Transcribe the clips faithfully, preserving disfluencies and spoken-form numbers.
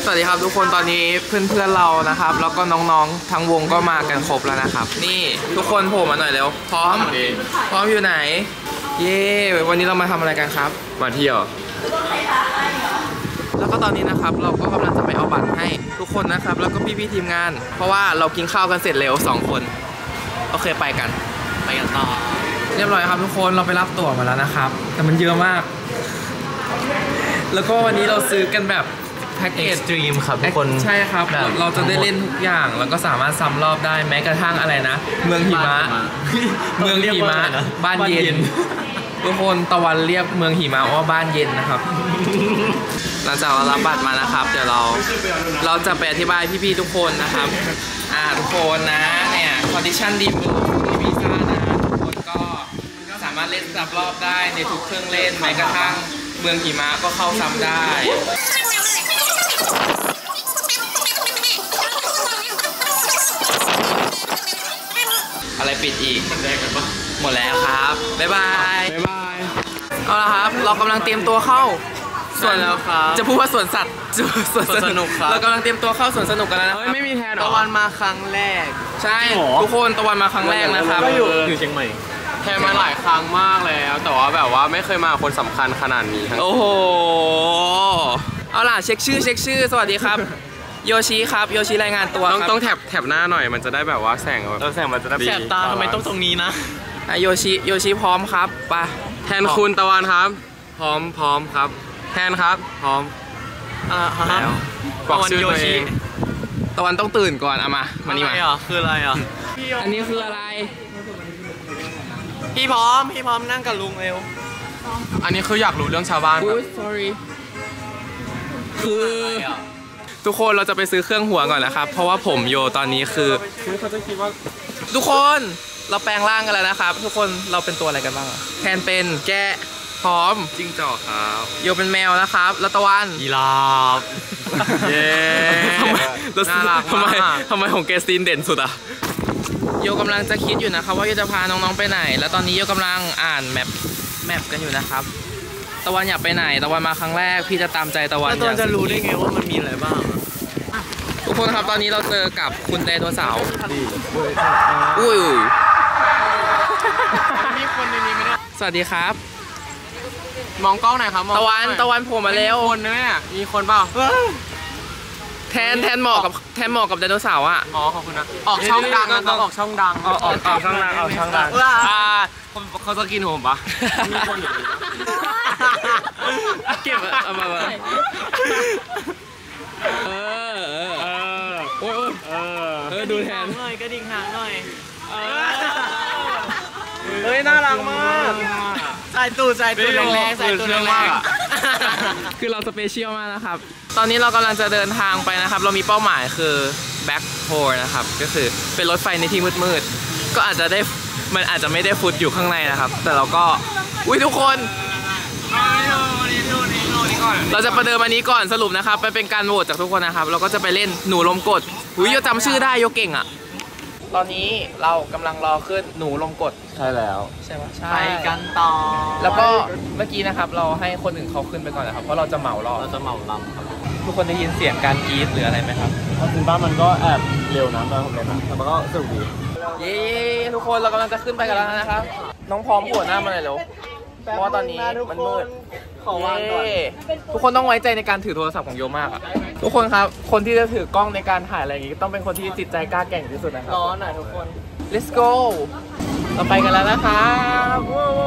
สวัสดีครับทุกคนตอนนี้เพื่อนๆเรานะครับแล้วก็น้องๆทั้งวงก็มากันครบแล้วนะครับนี่ทุกคนโผล่มาหน่อยเร็วพร้อมพร้อมอยู่ไหนเย้วันนี้เรามาทำอะไรกันครับมาเที่ยวแล้วก็ตอนนี้นะครับเราก็กำลังจะไปเอาบัตรให้ทุกคนนะครับแล้วก็พี่ๆทีมงานเพราะว่าเรากินข้าวกันเสร็จเร็วสองคนโอเคไปกันไปกันต่อเรียบร้อยครับทุกคนเราไปรับตั๋วมาแล้วนะครับแต่มันเยอะมากแล้วก็วันนี้เราซื้อกันแบบแพ็กเกจสตรีมครับทุกคนใช่ครับเราจะได้เล่นทุกอย่างแล้วก็สามารถซ้ำรอบได้แม้กระทั่งอะไรนะเมืองหิมะเมืองหิมะบ้านเย็นทุกคนตะวันเรียกเมืองหิมะว่าบ้านเย็นนะครับหลังจากเรารับบัตรมานะครับเดี๋ยวเราเราจะไปอธิบายพี่ๆทุกคนนะครับอ่าทุกคนนะเนี่ยคอนดิชั่นดีมือวีซ่านะทุกคนก็สามารถเล่นซ้ำรอบได้ในทุกเครื่องเล่นแม้กระทั่งเมืองหิมะก็เข้าซ้ำได้อะไรปิดอีกหมดแล้วครับบ๊ายบายบ๊ายบายเอาละครับเรากำลังเตรียมตัวเข้าส่วนแล้วครับจะพูดว่าสวนสัตว์สวนสนุกครับเรากำลังเตรียมตัวเข้าสวนสนุกกันแล้วนะครับไม่มีแทนตะวันมาครั้งแรกใช่ทุกคนตะวันมาครั้งแรกนะครับก็อยู่อยู่เชียงใหม่แทนมาหลายครั้งมากแล้วแต่ว่าแบบว่าไม่เคยมาคนสำคัญขนาดนี้โอ้โหเอาล่ะเช็คชื่อเช็คชื่อสวัสดีครับโยชิครับโยชิรายงานตัวต้องต้องแถบแถบหน้าหน่อยมันจะได้แบบว่าแสงแบบแสงมันจะได้แสบตาทำไมต้องตรงนี้นะโยชิโยชิพร้อมครับไปแทนคุณตะวันครับพร้อมพร้อมครับแทนครับพร้อมอ่าแล้วบอกชื่อตัวเองตะวันต้องตื่นก่อนเอามามานี่มาคืออะไรอ่ะอันนี้คืออะไรพี่พร้อมพี่พร้อมนั่งกับลุงเร็วอันนี้คืออยากรู้เรื่องชาวบ้านครับ sorry คือทุกคนเราจะไปซื้อเครื่องหัวก่อนนะครับเพราะว่าผมโยตอนนี้คือเขาจะคิดว่าทุกคนเราแปลงร่างกันแล้วนะครับทุกคนเราเป็นตัวอะไรกันบ้างแทนเป็นแกะพร้อมจิ้งจอกครับโยเป็นแมวนะครับแล้วตะวันยีราฟเย้ทำไมทำไมทำไมของเกสตินเด่นสุดอ่ะโยกำลังจะคิดอยู่นะครับว่าโยจะพาน้องๆไปไหนแล้วตอนนี้โยกำลังอ่านแมปแมปกันอยู่นะครับตะวันอยากไปไหนตะวันมาครั้งแรกพี่จะตามใจตะวันตะวันจะรู้ได้ไงว่ามันมีอะไรบ้างทุกคนครับตอนนี้เราเจอกับคุณไดโนเสาร์อุ้ยมีคนในนี้ไหมเนี่ยสวัสดีครับมองกล้องหน่อยครับตะวันตะวันโผล่มาแล้วคนนะเนี่ยมีคนเปล่าแทนแทนหมอกกับแทนหมอกกับไดโนเสาร์อ่ะอ๋อขอบคุณนะออกช่องดังนะครับออกช่องดังออกออกช่องดังออกช่องดังอ่าเขาจะกินผมปะมีคนอยู่เก็บเอามาเออเออโอ้ยเออเออดูแทนหน่อยกระดิ่งหางหน่อยเฮ้ยน่ารักมากใส่ตูดใส่ตูดแรงๆใส่ตูดแรงๆคือเราสเปเชียลมากนะครับตอนนี้เรากำลังจะเดินทางไปนะครับเรามีเป้าหมายคือแบ็คโฮร์นะครับก็คือเป็นรถไฟในที่มืดๆก็อาจจะได้มันอาจจะไม่ได้ฟุตอยู่ข้างในนะครับแต่เราก็อุ้ยทุกคนเราจะประเดิมอันนี้ก่อนสรุปนะครับไปเป็นการโหวตจากทุกคนนะครับเราก็จะไปเล่นหนูลมกดอุ้ยโยจำชื่อได้โยเก่งอ่ะตอนนี้เรากำลังรอขึ้นหนูลมกดใช่แล้วใช่ไหมใช่ไปกันต่อแล้วก็เมื่อกี้นะครับเราให้คนอื่นเขาขึ้นไปก่อนนะครับเพราะเราจะเหมารอบเราจะเหมาลำครับทุกคนได้ยินเสียงการกรี๊ดหรืออะไรไหมครับจริงๆบ้านมันก็แอบเร็วนะตอนผมเล่นนะแต่มันก็สนุกดีเย้ทุกคนเรากำลังจะขึ้นไปกันแล้วนะครับน้องพร้อมปวดหน้ามาเลยเร็วเพราะว่าตอนนี้มันมืดขอวางก่อนทุกคนต้องไว้ใจในการถือโทรศัพท์ของโยมากอ่ะทุกคนครับคนที่จะถือกล้องในการถ่ายอะไรอย่างงี้ต้องเป็นคนที่จิตใจกล้าแกร่งที่สุดนะครับร้อนหน่อยทุกคน let's go เราไปกันแล้วนะครับ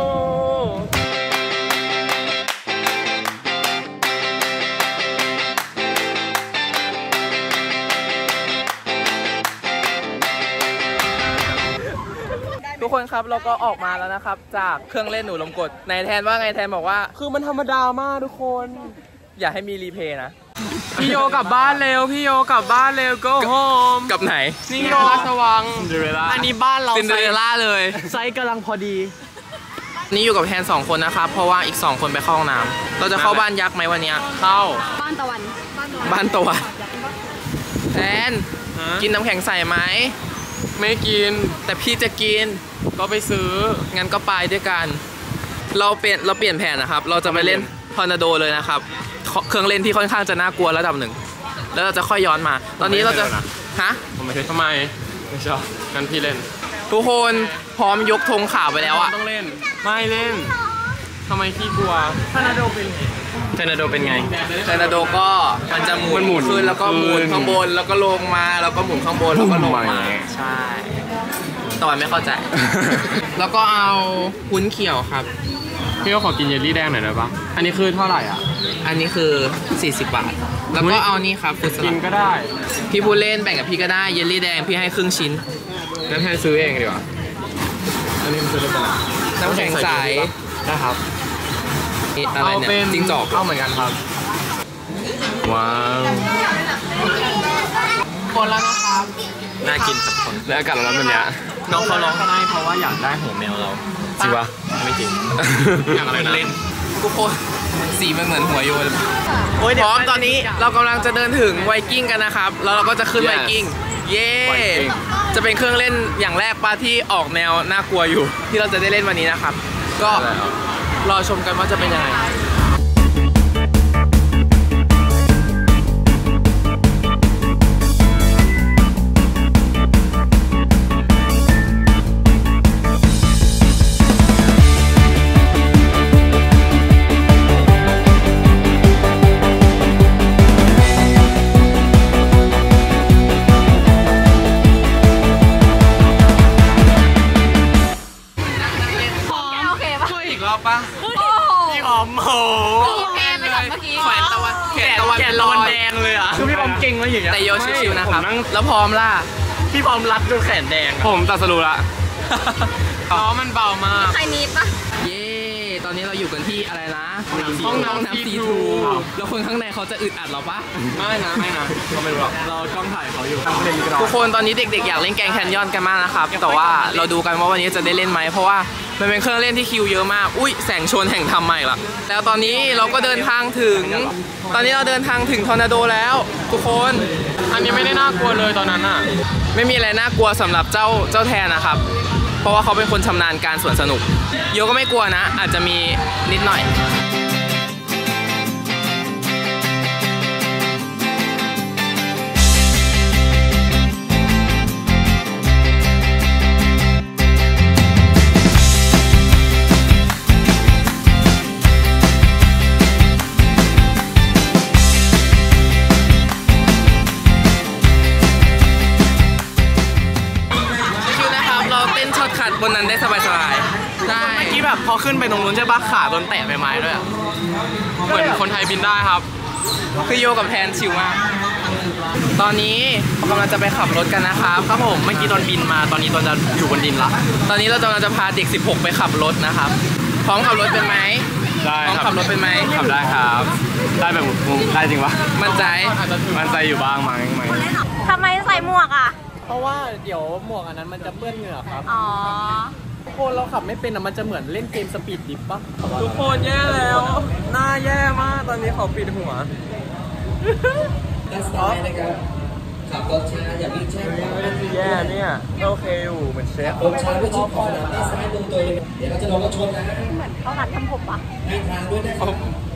ทุกคนครับเราก็ออกมาแล้วนะครับจากเครื่องเล่นหนูลมกดในแทนว่าไงแทนบอกว่าคือมันธรรมดามากทุกคนอย่าให้มีรีเพย์นะพี่โยกลับบ้านเร็วพี่โยกลับบ้านเร็ว go home กับไหนนี่โยราชวังอันนี้บ้านเราซินเดอเรลล่าเลยไซส์กำลังพอดีนี่อยู่กับแทนสองคนนะครับเพราะว่าอีกสองคนไปเข้าห้องน้ำเราจะเข้าบ้านยักษ์ไหมวันนี้เข้าบ้านตะวันบ้านตะวันแทนกินน้ำแข็งใส่ไหมไม่กินแต่พี่จะกินก็ไปซื้องั้นก็ไปด้วยกันเราเปลี่ยนเราเปลี่ยนแผนนะครับเราจะไปเล่นทอร์นาโดเลยนะครับเครื่องเล่นที่ค่อนข้างจะน่ากลัวระดับหนึ่งแล้วเราจะค่อยย้อนมา ตอนนี้เราจะฮะผมไม่ใช่ทำไมไม่ชอบงั้นพี่เล่นทุกคนพร้อมยกธงขาวไปแล้วอะต้องเล่นไม่เล่นทำไมพี่กลัวทอร์นาโดเป็นทอร์นาโดเป็นไงทอร์นาโดก็มันจะหมุนมันหมุนขึ้นแล้วก็หมุนขึ้นข้างบนแล้วก็ลงมาแล้วก็หมุนข้างบนแล้วก็ลงมา ใช่ตอนไม่เข้าใจ แล้วก็เอาวุ้นเขียวครับพี่ก็ขอกินเยลลี่แดงหน่อยได้ปะอันนี้คือเท่าไหร่อ่ะอันนี้คือสี่สิบบาทแล้วก็เอานี่ครับฟุตสกิลันดก็ได้พี่พูดเล่นแบ่งกับพี่ก็ได้เยลลี่แดงพี่ให้ครึ่งชิ้นงั้นให้ซื้อเองดีกว่าอันนี้มันซื้อได้ปะน้ำแข็งใสได้ครับนี่อะไรเนี่ยจิ้งจอกเอาเหมือนกันครับว้าวคนแล้วนะครับน่ากินครับคนแล้วอากาศร้อนแบบเนี้ยน้องเขาร้องไห้เพราะว่าอยากได้หัวแมวเราจริงปะไม่จริงอยากอะไรนะเล่นทุกคนสีมันเหมือนหัวโยนพร้อมตอนนี้เรากำลังจะเดินถึงไวกิ้งกันนะครับแล้วเราก็จะขึ้นไวกิ้งเย้จะเป็นเครื่องเล่นอย่างแรกป้าที่ออกแนวน่ากลัวอยู่ ที่เราจะได้เล่นวันนี้นะครับ ก็รอชมกันว่าจะเป็นยังไงปะพี่หอมโหแพ้ไปกับเมื่อกี้แขวนตะวันแขนตะวันแขนตะวันแดงเลยอ่ะคือพี่พร้อมเก่งแล้วอย่างเงี้ยแต่โยชิวๆนะครับแล้วพร้อมล่ะพี่พร้อมรัดจนแขนแดงผมตัดสรุปละอ๋อมันเบามากใครนี้ปะเย้ตอนนี้เราอยู่กันที่อะไรนะห้องน้ำน้ำซีทูแล้วคนข้างในเขาจะอึดอัดเราปะไม่นะไม่นะก็ไม่รู้หรอกเรากล้องถ่ายเขาอยู่ทุกคนตอนนี้เด็กๆอยากเล่นแกงแคนยอนกันมากนะครับแต่ว่าเราดูกันว่าวันนี้จะได้เล่นไหมเพราะว่ามันเป็นเครื่องเล่นที่คิวเยอะมากอุ้ยแสงชนแห่งธรรมใหม่ละแล้วตอนนี้เราก็เดินทางถึง ตอนนี้เราเดินทางถึงทอร์นาโดแล้ว ทุกคนอันนี้ไม่ได้น่ากลัวเลยตอนนั้นอ่ะไม่มีอะไรน่ากลัวสำหรับเจ้าเจ้าแทนนะครับ เพราะว่าเขาเป็นคนชำนาญการสวนสนุกโยก็ไม่กลัวนะ อาจจะมีนิดหน่อยบนนั้นได้สบายๆได้เมื่อกี้แบบพอขึ้นไปตรงนู้นใช่ปะขาโดนแตะใบไม้ด้วยอะเหมือนคนไทยบินได้ครับคือโยกับแทนชิวมากตอนนี้กำลังจะไปขับรถกันนะครับครับผมเมื่อกี้ตอนบินมาตอนนี้ตอนจะอยู่บนดินละตอนนี้เรากำลังจะพาเด็กสิบหกไปขับรถนะครับพร้อมขับรถเป็นไหมได้พร้อมครับขับรถเป็นไหมขับได้ครับ ได้แบบได้จริงปะมั่นใจมั่นใจอยู่บ้างไหมไหมทำไมใส่หมวกอ่ะเพราะว่าเดี๋ยวหมวกอันนั้นมันจะเปื้อนเหงื่อครับอ๋อทุกคนเราขับไม่เป็นอ่ะมันจะเหมือนเล่นเกมสปีดดิฟปะทุกคนแย่แล้ว หน้าแย่มากตอนนี้ขอปิดหัวด้านซ้ายนะครับขับรถช้าอย่าวิ่งแช่ขวาแย่เนี่ยโอเคอยู่เหมือนเชฟรถช้าไม่ชิดขวาด้านซ้ายมือตัวเองเดี๋ยวเราจะโดนรถชนนะเหมือนเขาหัดทำผมปะให้ทางด้วยนะครับ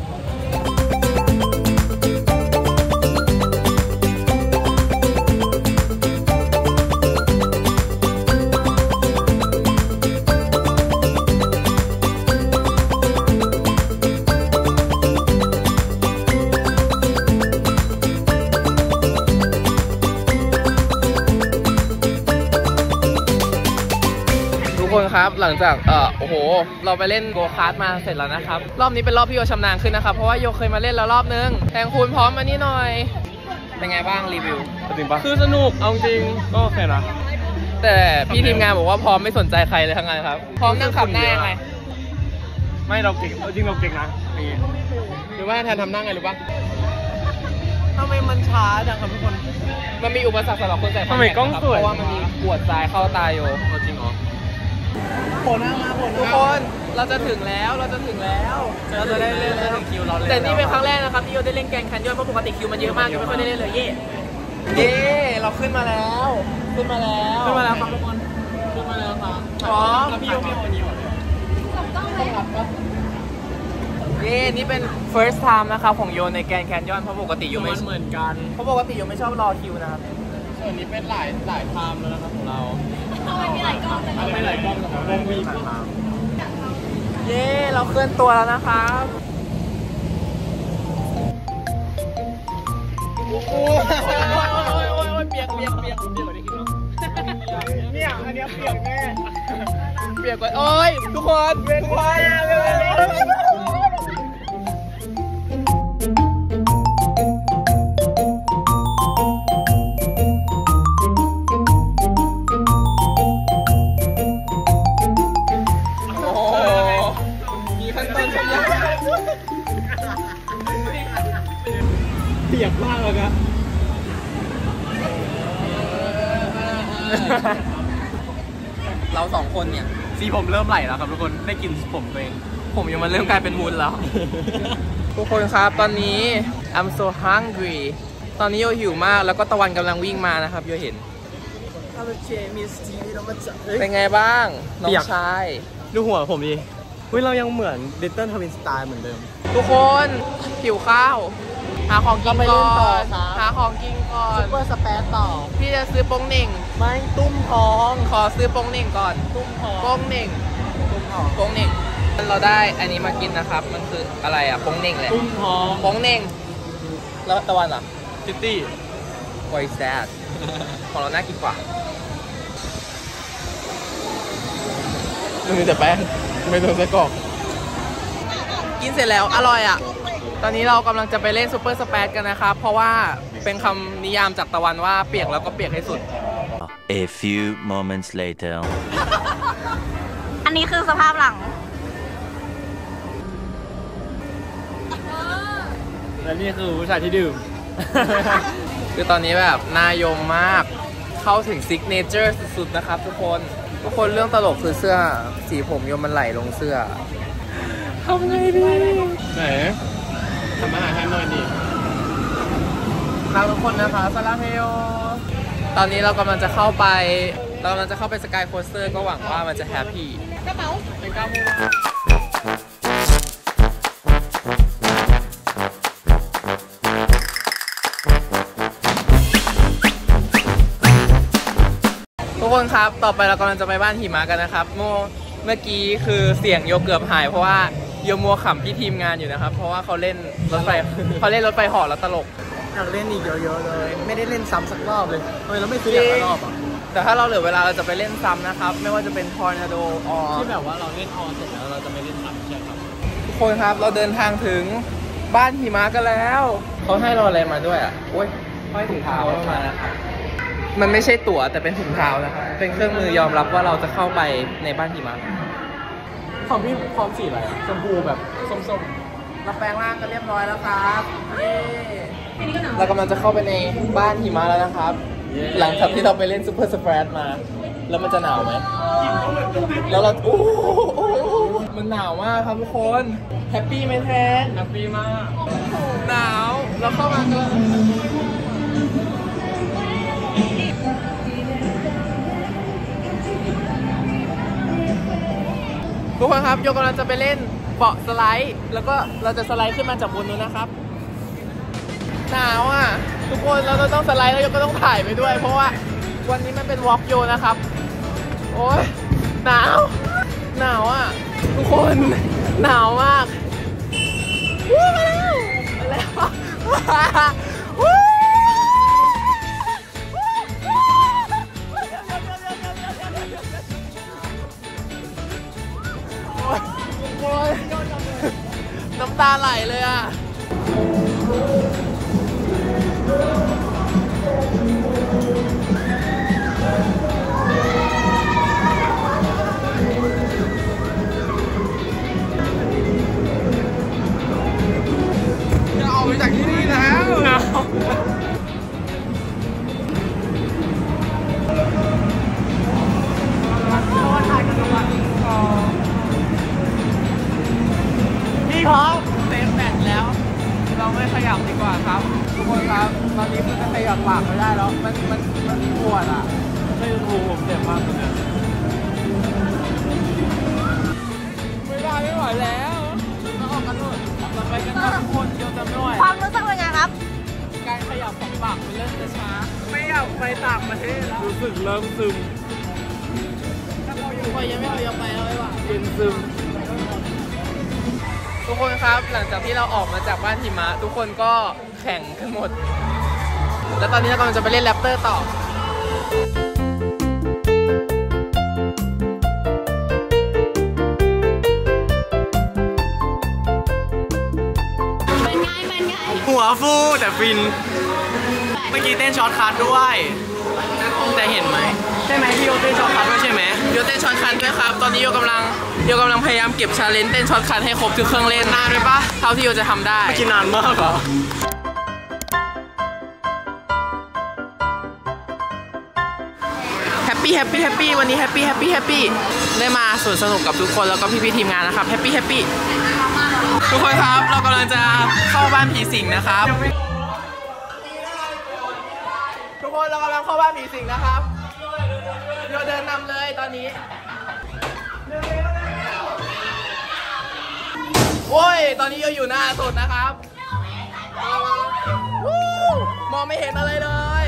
ทุกคนครับหลังจากเอ่อโอ้โหเราไปเล่นโกคาร์ทมาเสร็จแล้วนะครับรอบนี้เป็นรอบพี่โยชำนาญขึ้นนะครับเพราะว่าโยเคยมาเล่นแล้วรอบนึงแทงคูณพร้อมมานี่หน่อยเป็นไงบ้างรีวิวจริงปะคือสนุกเอาจริงก็โอเคนะแต่พี่ทีมงานบอกว่าพร้อมไม่สนใจใครเลยทั้งนั้นครับพร้อมนั่งขับหน้ายังไงไม่เราเก่งจริงเราเก่งนะนี่หรือว่าแทนทำหน้าไงรู้ปะทำไมมันช้าจังครับทุกคนมันมีอุปสรรคสำหรับคนใส่คอนทำไมแทคกล้องนะครับสวยเพราะว่ามันมีกวดทรายเข้าตาโยจริงเหรอโผล่หน้ามาโผล่หทุกน้าคนเราจะถึงแล้วเราจะถึงแล้วเราจะได้เล่นแล้วถึงคิวเราเลยแต่นี่เป็นครั้งแรกนะครับที่โยได้เล่นแกงแคนยอนเพราะปกติคิวมันเยอะมากโยไม่ค่อยได้เล่นเลยเย่เย่เราขึ้นมาแล้ว ขึ้นมาแล้วขึ้นมาแล้วครับทุกคนขึ้นมาแล้วครับพร้อมแล้วพี่โยพี่โอนี่หมดเลยเย่นี่นี่เป็น first time นะครับของโยในแกรนด์แคนยอนเพราะปกติโยไม่เหมือนกันเพราะปกติโยไม่ชอบรอคิวนะครับส่วนนี้เป็นหลายหลายไทม์แล้วนะครับของเราทำไมมีหลายกล้องเลยไม่หลายกล้องของวงวีหลายไทม์เย้เราเคลื่อนตัวแล้วนะครับโอ้ยโอ้ยโอ้ยโอ้ยเปียกเปียกเปียกเปียกกว่านี้กินเนาะเนี่ยอันเนี้ยเปียกแน่เปียกกว่าโอ้ยทุกคนทุกคนเปียกมากเลยครับเราสองคนเนี่ยสีผมเริ่มไหลแล้วครับทุกคนได้กลินผมตัวเองผมยังมันเริ่มกลายเป็นวุ้นแล้ว ทุกคนครับตอนนี้ I'm so hungry ตอนนี้โยหิวมากแล้วก็ตะวันกำลังวิ่งมานะครับโยเห็น เป็นไงบ้าง น้องชายดูหัวผมดิเฮ้ยเรายังเหมือน Little Twin Star เหมือนเดิมทุกคนหิวข้าว หาของกินเราไปเล่ก่นต่ออน ครับหาของกินก่อนซุปเปอร์สเปซต่อพี่จะซื้อโป้งเหน่งไม่ตุ้มท้องขอซื้อโป้งเหน่งก่อนตุ้มท้องโป้งเหน่งตุ้มท้องโป้งเหน่งเราได้อันนี้มากินนะครับ มันคืออะไรอ่ะโป้งเหน่งแหละตุ้มท้องโป้งเหน่งแล้วตะวันอ่ะซิตี้ไวแซดของเราน่ากินกว่ามีแต่แป้งไม่โดนไส้กรอกกินเสร็จแล้วอร่อยอ่ะตอนนี้เรากำลังจะไปเล่นซูเปอร์สเปซกันนะครับเพราะว่าเป็นคำนิยามจากตะวันว่าเปียกแล้วก็เปียกให้สุด A few moments later. อันนี้คือสภาพหลังและนี่คือผู้ชายที่ดื่มคือตอนนี้แบบน่ายมมากเข้าถึงซิกเนเจอร์สุดๆนะครับทุกคนทุกคนเรื่องตลกคือเสื้อสีผมโยมมันไหลลงเสื้อทำไงดีไหนทำอาหารให้หน่อยดิครับทุกคนนะคะสลาเฮโยตอนนี้เรากำลังจะเข้าไปเรากำลังจะเข้าไปสกายโคสเตอร์ก็หวังว่ามันจะแฮปปี้กระเป๋าเป็นก้าวโมงทุกคนครับต่อไปเรากำลังจะไปบ้านหิมะกันนะครับโมเมื่อกี้คือเสียงโยเกือบหายเพราะว่าโยมัวขำพี่ทีมงานอยู่นะครับเพราะว่าเขาเล่นรถไฟเขาเล่นรถไฟเหาะแล้วตลกอยากเล่นอีกเยอะๆเลย ไม่ได้เล่นซ้ำสักรอบเลยทำไมเราไม่ซื้ออย่างละรอบอ่ะแต่ถ้าเราเหลือเวลาเราจะไปเล่นซ้ำนะครับไม่ว่าจะเป็นทอร์นาโดออที่แบบว่าเราเล่นออนเสร็จแล้วเราจะไม่เล่นซ้ำใช่ครับทุกคนครับเราเดินทางถึงบ้านหิมะกันแล้วเขาให้เราอะไรมาด้วยอ่ะโอ้ยห้อยถุงเท้ามานะครับมันไม่ใช่ตั๋วแต่เป็นถุงเท้านะครับเป็นเครื่องมือยอมรับว่าเราจะเข้าไปในบ้านหิมะของพี่พร้อมสีอะไรอะชมพูแบบส้มเราแปลงร่างกันเรียบร้อยแล้วครับเรากำลังจะเข้าไปในบ้านหิมะแล้วนะครับ หลังจากที่เราไปเล่นซูเปอร์สเปรดมา แล้วมันจะหนาวไหมแล้วเราโอ้โหมันหนาวมากครับทุกคนแฮปปี้ไหมแทนๆแฮปปี้มากหนาวเราเข้ามากันทุกคนครับโยกำลังจะไปเล่นเบาะสไลด์แล้วก็เราจะสไลด์ขึ้นมาจากบนนู้นนะครับหนาวอ่ะทุกคนเราต้องสไลด์แล้วโยก็ต้องถ่ายไปด้วย เพราะว่าวันนี้มันเป็นวอล์กโยนะครับโอ๊ยหนาวหนาวอ่ะทุกคนหนาวมากวู้มาแล้วมาแล้ววู้โอ๊ยน้ำตาไหลเลยอ่ะจะออกไปจากที่นี่แล้วพี่ครับเซฟแบตแล้ว เราไม่ขยับดีกว่าครับ ทุกคนครับ ตอนนี้คือจะขยับปากไม่ได้แล้ว มันมันมันปวดอ่ะไม่รู้ผมเจ็บมากเลยไม่ได้ไม่ไหวแล้วเราออกกันเถอะไปกันครับทุกคนเดียวจะไม่ไหวความรู้สึกเป็นไงครับการขยับของปากมันเริ่มจะช้าไม่อยากไปต่างประเทศแล้วรู้สึกเริ่มซึมถ้าเราอยู่ไปยังไม่เอายังไปแล้วไอ้ว่ะเป็นซึมทุกคนครับหลังจากที่เราออกมาจากบ้านหิมะทุกคนก็แข่งกันหมดแล้วตอนนี้เรากำลังจะไปเล่นแรปเตอร์ต่อเป็นไง เป็นไงหัวฟูแต่ฟินเมื่อกี้เต้นช็อตคัทด้วยแต่เห็นไหมใช่ไหมพี่โยเต้นช็อตคัทด้วยใช่ไหมโยเต้นช็อตคัทด้วยครับตอนนี้โยกำลังโยกำลังพยายามเก็บชาเลนจ์เต้นช็อตคัทให้ครบทุกเครื่องเล่นนานไหมปะเท่าที่โยจะทำได้ไม่กินนานมากเหรอแฮปปี้แฮปปี้แฮปปี้วันนี้แฮปปี้แฮปปี้แฮปปี้ได้มาสวนสนุกกับทุกคนแล้วก็พี่ๆทีมงานนะครับแฮปปี้แฮปปี้ทุกคนครับเรากำลังจะเข้าบ้านผีสิงนะครับทุกคนเรากำลังเข้าบ้านผีสิงนะครับโยเดินนำเลยตอนนี้โอ้ยตอนนี้โยอยู่หน้าสุดนะครับวู้มองไม่เห็นอะไรเลย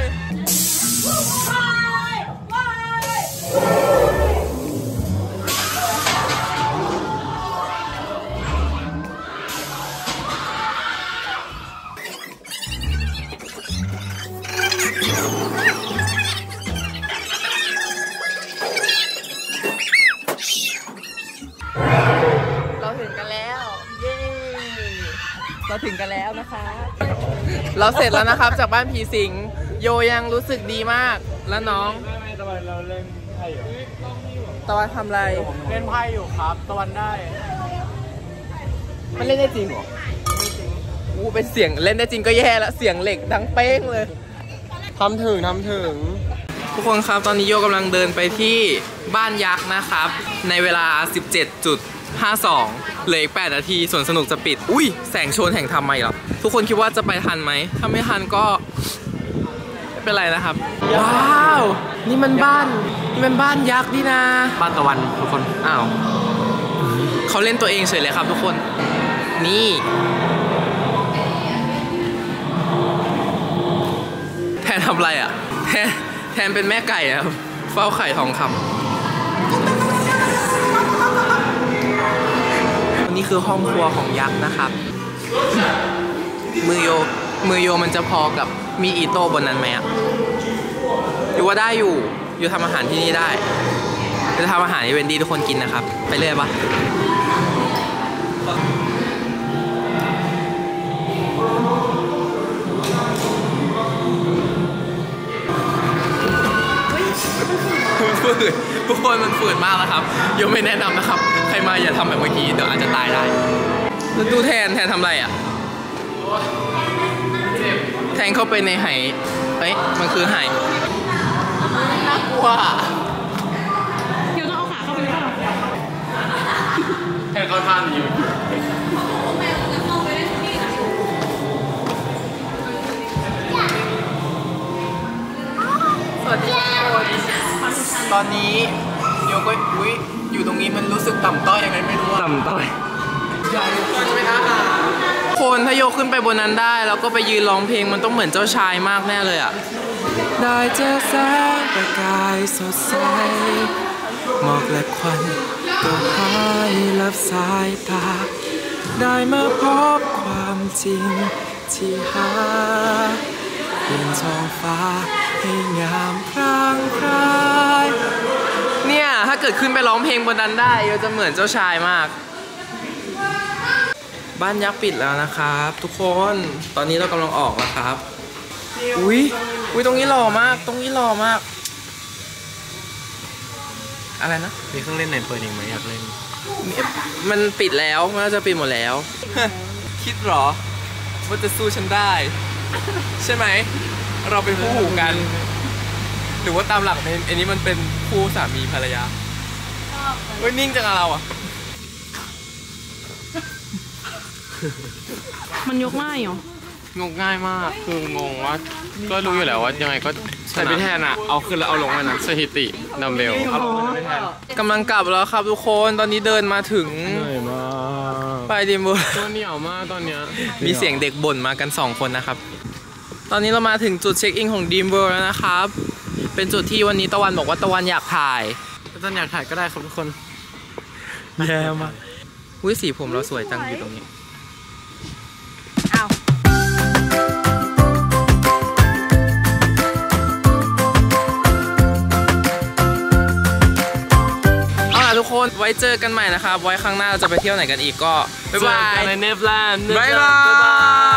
เราถึงกันแล้วเย้เราถึงกันแล้วนะคะเราเสร็จแล้วนะครับจากบ้านผีสิงโยยังรู้สึกดีมากแล้วน้องตะวันเราเล่นไพ่อยู่ตะวันทำอะไรเล่นไพ่อยู่ครับตะวันได้มันเล่นได้จริงเหรอไม่จริงอู้เป็นเสียงเล่นได้จริงก็แย่แล้วเสียงเหล็กดังเป้งเลยทำถึงทำถึงทุกคนครับตอนนี้โยกำลังเดินไปที่บ้านยักษ์นะครับในเวลา สิบเจ็ดจุดห้าสอง เหลืออีกแปดนาทีส่วนสนุกจะปิดอุ้ยแสงโชนแห่งธรรมมาอีกแล้วทุกคนคิดว่าจะไปทันไหมถ้าไม่ทันก็ไม่เป็นไรนะครับว้าวนี่มันบ้านนี่มันบ้านยักษ์นี่นะบ้านตะวันทุกคนอ้าวเขาเล่นตัวเองเฉยเลยครับทุกคนนี่แทนทำอะไรอ่ะแทนแทนเป็นแม่ไก่อะเฝ้าไข่ทองคำนี่คือห้องครัวของยักษ์นะครับมือโยมือโยมันจะพอกับมีอีโต้บนนั้นไหมอะอยู่ว่าได้อยู่อยู่ทำอาหารที่นี่ได้จะทำอาหารให้เวนดี้ทุกคนกินนะครับไปเรื่อยปะฝืดทุกคนมันฝืดมากนะครับโยไม่แนะนำนะครับใครมาอย่าทำแบบเมื่อกี้เดี๋ยวอาจจะตายได้แล้วดูแทนแทนทำอะไรอ่ะแทงเข้าไปในไหเฮ้ยมันคือไหน่ากลัวเดี๋ยวต้องเอาขาเข้าไปเลยแทนเขาท่านอยู่สวัสดีทุกคนตอนนี้โยก็อุ้ยอยู่ตรงนี้มันรู้สึกต่ำต้อยยังไงไม่รู้ต่ำต้อยคนถ้าโยขึ้นไปบนนั้นได้แล้วก็ไปยืนร้องเพลงมันต้องเหมือนเจ้าชายมากแน่เลยอ่ะได้เจอแสงประกายสดใสหมอกและควันก็หายลับสายตาได้มาพบความจริงที่หาเป็นท้องฟ้าให้งามพรางพรายเนี่ยถ้าเกิดขึ้นไปร้องเพลงบนนั้นได้ก็จะเหมือนเจ้าชายมากบ้านยักษ์ปิดแล้วนะครับทุกคนตอนนี้เรากำลังออกแล้วครับอุ้ยอุ้ยตรงนี้หล่อมากตรงนี้หล่อมากอะไรนะมีเครื่องเล่นไหนเปิดอีกไหมอยากเล่นมันปิดแล้วมันจะปิดหมดแล้ว คิดหรอว่าจะสู้ฉันได้ใช่ไหมเราเป็นคู่หูกันหรือว่าตามหลักในอันนี้มันเป็นคู่สามีภรรยาเฮ้ยนิ่งจังอะเราอะมันยกง่ายเหรองงง่ายมากคืองงว่าก็รู้อยู่แล้วว่ายังไงก็แต่พี่แทนอะเอาขึ้นแล้วเอาลงนะสถิติดัมเบลเอาลงไม่แทนกำลังกลับแล้วครับทุกคนตอนนี้เดินมาถึงเหนื่อยมากไปดิมเวิร์ตัวเหนียวมากตอนเนี้ยมีเสียงเด็กบ่นมากันสองคนนะครับ ตอนนี้เรามาถึงจุดเช็คอินของดีมเวิร์แล้วนะครับ เป็นจุดที่วันนี้ตะวันบอกว่าตะวันอยากถ่ายถ้าท่านอยากถ่ายก็ได้ครับทุกคนแย่มากอุ้ยสีผมเราสวยจังอยู่ตรงนี้อ้าวเอาล่ะทุกคนไว้เจอกันใหม่นะครับ ไว้ครั้งหน้าเราจะไปเที่ยวไหนกันอีกก็บ๊ายบายในเนฟแลนด์บ๊ายบาย